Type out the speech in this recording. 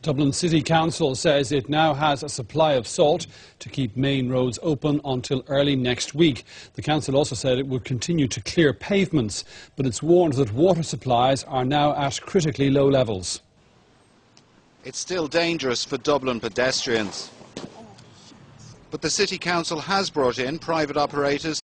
Dublin City Council says it now has a supply of salt to keep main roads open until early next week. The council also said it would continue to clear pavements, but it's warned that water supplies are now at critically low levels. It's still dangerous for Dublin pedestrians. But the City Council has brought in private operators